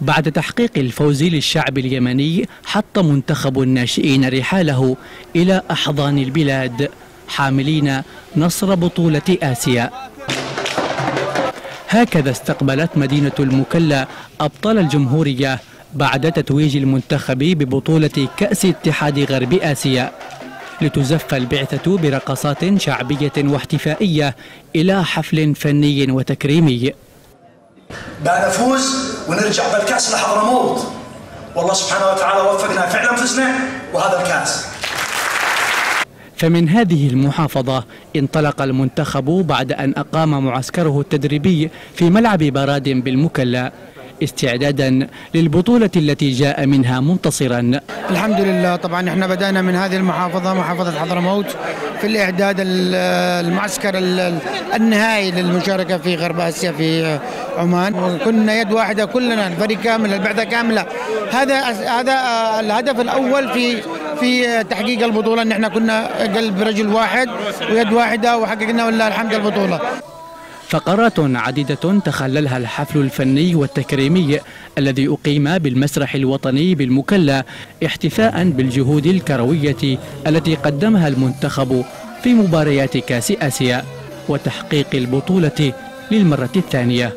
بعد تحقيق الفوز للشعب اليمني حط منتخب الناشئين رحاله إلى أحضان البلاد حاملين نصر بطولة آسيا. هكذا استقبلت مدينة المكلا أبطال الجمهورية بعد تتويج المنتخب ببطولة كأس اتحاد غرب آسيا، لتزف البعثة برقصات شعبية واحتفائية إلى حفل فني وتكريمي. بقى نفوز ونرجع بالكأس لحضرموت، والله سبحانه وتعالى وفقنا فعلا فزنا وهذا الكأس. فمن هذه المحافظة انطلق المنتخب بعد أن أقام معسكره التدريبي في ملعب براد بالمكلا استعدادا للبطولة التي جاء منها منتصرا. الحمد لله. طبعا احنا بدأنا من هذه المحافظة، محافظة حضرموت، في الإعداد المعسكر النهائي للمشاركة في غرب آسيا في عمان، وكنا يد واحدة كلنا، الفريق كامل، البعثة كاملة. هذا الهدف الأول في تحقيق البطولة، ان احنا كنا قلب رجل واحد ويد واحدة، وحققنا ولله الحمد البطولة. فقرات عديدة تخللها الحفل الفني والتكريمي الذي أقيم بالمسرح الوطني بالمكلا احتفاء بالجهود الكروية التي قدمها المنتخب في مباريات كأس آسيا وتحقيق البطولة للمرة الثانية.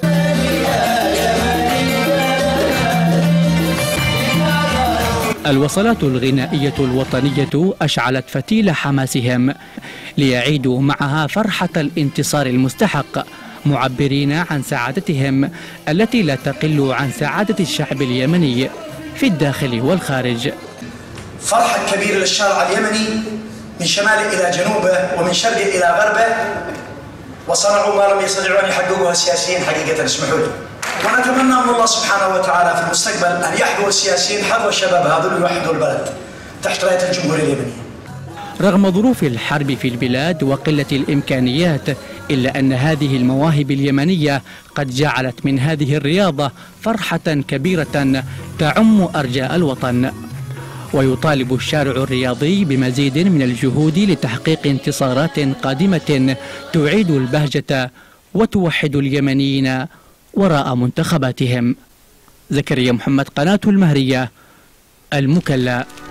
الوصلات الغنائية الوطنية أشعلت فتيل حماسهم ليعيدوا معها فرحة الانتصار المستحق، معبرين عن سعادتهم التي لا تقل عن سعادة الشعب اليمني في الداخل والخارج. فرحة كبيرة للشارع اليمني من شماله إلى جنوبه ومن شرقه إلى غربه، وصنعوا ما لم يستطيعوا أن يحققوها السياسيين حقيقة، اسمحوا لي. ونتمنى من الله سبحانه وتعالى في المستقبل أن يحضر السياسيين حضر الشباب هذول ويوحدوا البلد تحت راية الجمهورية اليمنية. رغم ظروف الحرب في البلاد وقلة الإمكانيات، إلا أن هذه المواهب اليمنية قد جعلت من هذه الرياضة فرحة كبيرة تعم أرجاء الوطن. ويطالب الشارع الرياضي بمزيد من الجهود لتحقيق انتصارات قادمة تعيد البهجة وتوحد اليمنيين وراء منتخباتهم. زكريا محمد، قناة المهرية، المكلا.